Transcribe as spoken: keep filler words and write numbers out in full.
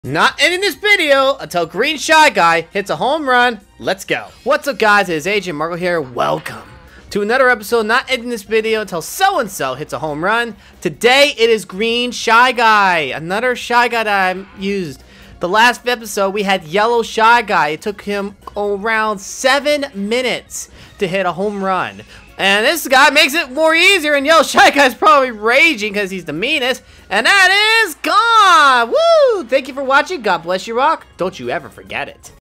Not ending this video until Green Shy Guy hits a home run. Let's go. What's up, guys? It is Agent Marco here. Welcome to another episode. Not ending this video until so-and-so hits a home run. Today, it is Green Shy Guy. Another Shy Guy that I used. The last episode, we had Yellow Shy Guy. It took him around seven minutes to hit a home run. And this guy makes it more easier, and Yellow Shy Guy's probably raging because he's the meanest. And that is gone! Woo! Thank you for watching. God bless you, Rock. Don't you ever forget it.